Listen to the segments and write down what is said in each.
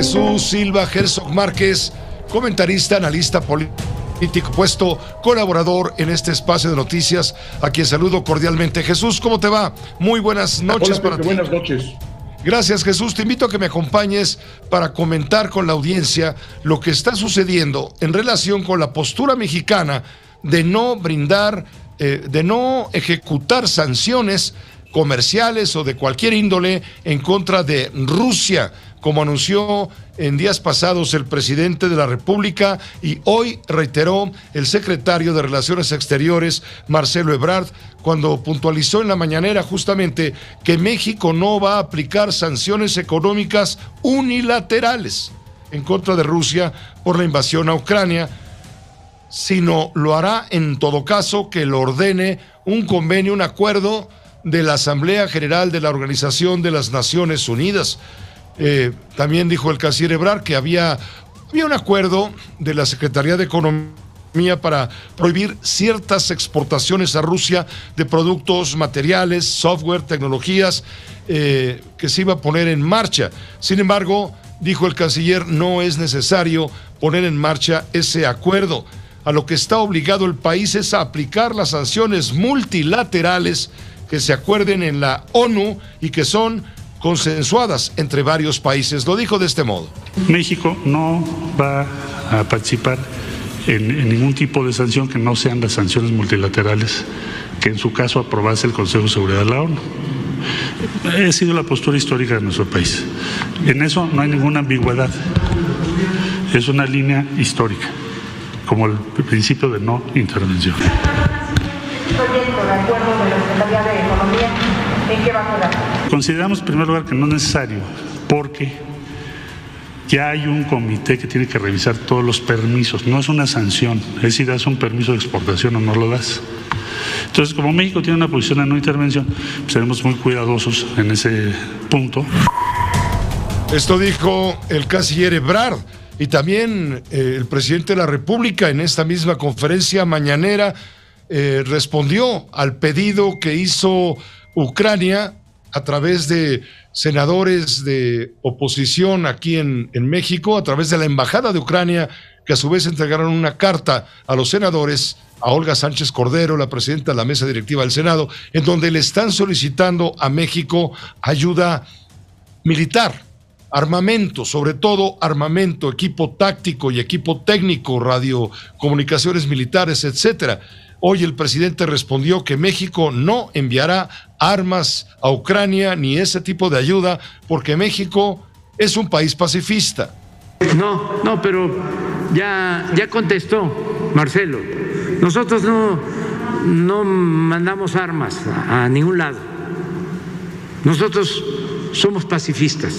Jesús Silva Herzog Márquez, comentarista, analista político, puesto colaborador en este espacio de noticias, a quien saludo cordialmente. Jesús, ¿cómo te va? Muy buenas noches. Hola, para ti. Buenas noches. Gracias, Jesús. Te invito a que me acompañes para comentar con la audiencia lo que está sucediendo en relación con la postura mexicana de no brindar, de no ejecutar sanciones comerciales o de cualquier índole en contra de Rusia, como anunció en días pasados el presidente de la República y hoy reiteró el secretario de Relaciones Exteriores, Marcelo Ebrard, cuando puntualizó en la mañanera justamente que México no va a aplicar sanciones económicas unilaterales en contra de Rusia por la invasión a Ucrania, sino lo hará en todo caso que lo ordene un convenio, un acuerdo de la Asamblea General de la Organización de las Naciones Unidas. También dijo el canciller Ebrard que había un acuerdo de la Secretaría de Economía para prohibir ciertas exportaciones a Rusia de productos, materiales, software, tecnologías que se iba a poner en marcha. Sin embargo, dijo el canciller, no es necesario poner en marcha ese acuerdo. A lo que está obligado el país es a aplicar las sanciones multilaterales que se acuerden en la ONU y que son consensuadas entre varios países. Lo dijo de este modo. México no va a participar en ningún tipo de sanción que no sean las sanciones multilaterales que en su caso aprobase el Consejo de Seguridad de la ONU. Ha sido la postura histórica de nuestro país. En eso no hay ninguna ambigüedad. Es una línea histórica, como el principio de no intervención. Proyecto de acuerdo de la Secretaría de Economía, ¿en qué va a quedar? Consideramos en primer lugar que no es necesario, porque ya hay un comité que tiene que revisar todos los permisos, no es una sanción, es decir, das un permiso de exportación o no lo das. Entonces, como México tiene una posición de no intervención, pues seremos muy cuidadosos en ese punto. Esto dijo el canciller Ebrard y también el presidente de la República en esta misma conferencia mañanera respondió al pedido que hizo Ucrania a través de senadores de oposición aquí en México, a través de la Embajada de Ucrania, que a su vez entregaron una carta a los senadores, a Olga Sánchez Cordero, la presidenta de la mesa directiva del Senado, en donde le están solicitando a México ayuda militar, armamento, sobre todo armamento, equipo táctico y equipo técnico, radiocomunicaciones militares, etcétera. Hoy el presidente respondió que México no enviará armas a Ucrania ni ese tipo de ayuda porque México es un país pacifista. No, pero ya contestó Marcelo. Nosotros no mandamos armas a ningún lado. Nosotros somos pacifistas.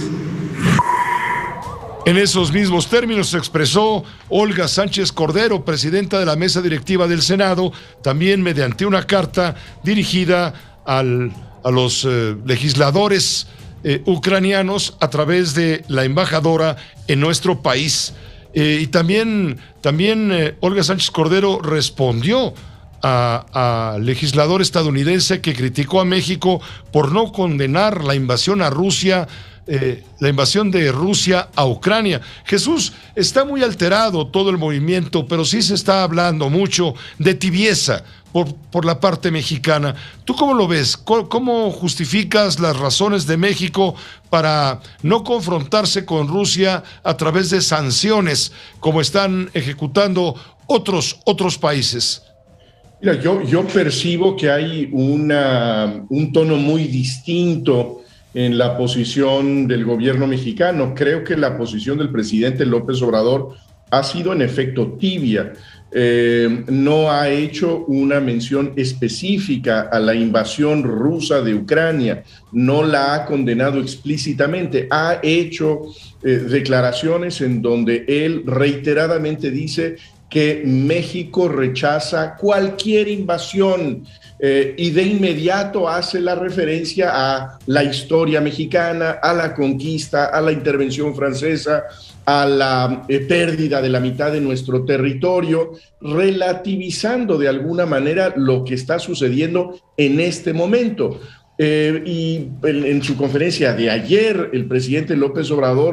En esos mismos términos se expresó Olga Sánchez Cordero, presidenta de la mesa directiva del Senado, también mediante una carta dirigida a los legisladores ucranianos a través de la embajadora en nuestro país. Y también Olga Sánchez Cordero respondió a legislador estadounidense que criticó a México por no condenar la invasión a Rusia, la invasión de Rusia a Ucrania. Jesús, está muy alterado todo el movimiento, pero sí se está hablando mucho de tibieza por la parte mexicana. ¿Tú cómo lo ves? ¿Cómo justificas las razones de México para no confrontarse con Rusia a través de sanciones como están ejecutando otros países? Mira, yo percibo que hay un tono muy distinto en la posición del gobierno mexicano. Creo que la posición del presidente López Obrador ha sido en efecto tibia. No ha hecho una mención específica a la invasión rusa de Ucrania, no la ha condenado explícitamente, ha hecho declaraciones en donde él reiteradamente dice que México rechaza cualquier invasión y de inmediato hace la referencia a la historia mexicana, a la conquista, a la intervención francesa, a la pérdida de la mitad de nuestro territorio, relativizando de alguna manera lo que está sucediendo en este momento. Y en su conferencia de ayer, el presidente López Obrador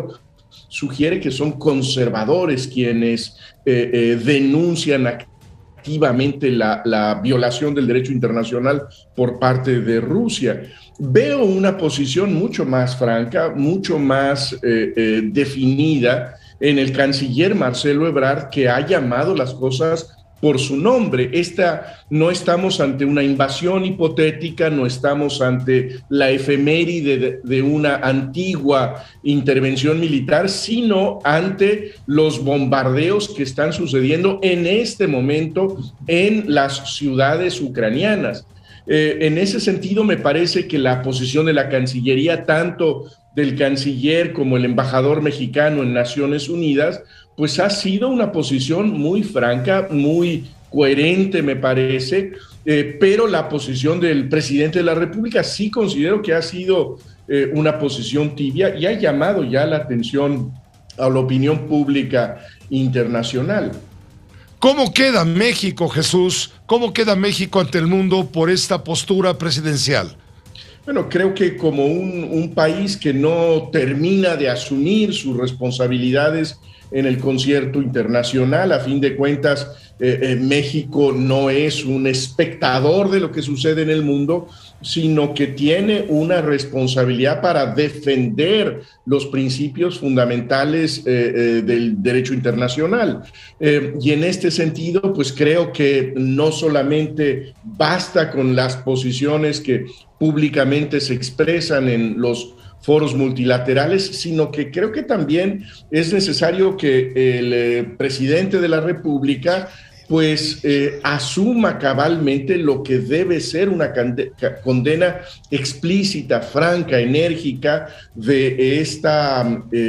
sugiere que son conservadores quienes denuncian activamente la violación del derecho internacional por parte de Rusia. Veo una posición mucho más franca, mucho más definida en el canciller Marcelo Ebrard, que ha llamado las cosas por su nombre. No estamos ante una invasión hipotética, no estamos ante la efeméride de una antigua intervención militar, sino ante los bombardeos que están sucediendo en este momento en las ciudades ucranianas. En ese sentido, me parece que la posición de la Cancillería, tanto del canciller como el embajador mexicano en Naciones Unidas, pues ha sido una posición muy franca, muy coherente, me parece, pero la posición del presidente de la República sí considero que ha sido una posición tibia y ha llamado ya la atención a la opinión pública internacional. ¿Cómo queda México, Jesús? ¿Cómo queda México ante el mundo por esta postura presidencial? Bueno, creo que como un país que no termina de asumir sus responsabilidades en el concierto internacional, a fin de cuentas, México no es un espectador de lo que sucede en el mundo, sino que tiene una responsabilidad para defender los principios fundamentales del derecho internacional. Y en este sentido, pues creo que no solamente basta con las posiciones que públicamente se expresan en los foros multilaterales, sino que creo que también es necesario que el presidente de la República pues asuma cabalmente lo que debe ser una condena explícita, franca, enérgica de esta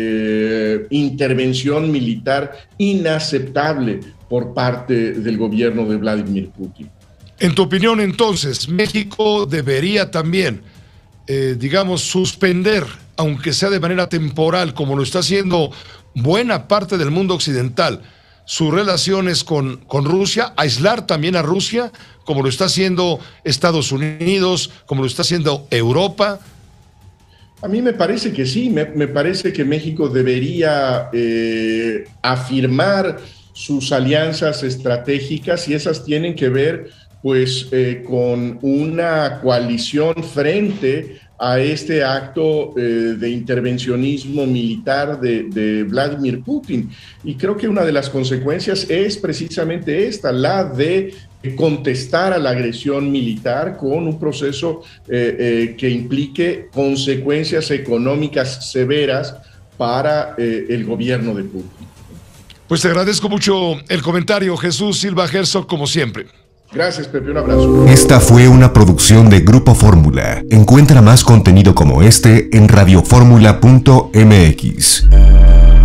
intervención militar inaceptable por parte del gobierno de Vladimir Putin. En tu opinión, entonces, México debería también, suspender, aunque sea de manera temporal, como lo está haciendo buena parte del mundo occidental, sus relaciones con Rusia, aislar también a Rusia, como lo está haciendo Estados Unidos, como lo está haciendo Europa. A mí me parece que sí, me parece que México debería afirmar sus alianzas estratégicas, y esas tienen que ver pues con una coalición frente a este acto de intervencionismo militar de Vladimir Putin. Y creo que una de las consecuencias es precisamente esta, la de contestar a la agresión militar con un proceso que implique consecuencias económicas severas para el gobierno de Putin. Pues te agradezco mucho el comentario, Jesús Silva Herzog, como siempre. Gracias, Pepe, un abrazo. Esta fue una producción de Grupo Fórmula. Encuentra más contenido como este en radioformula.mx.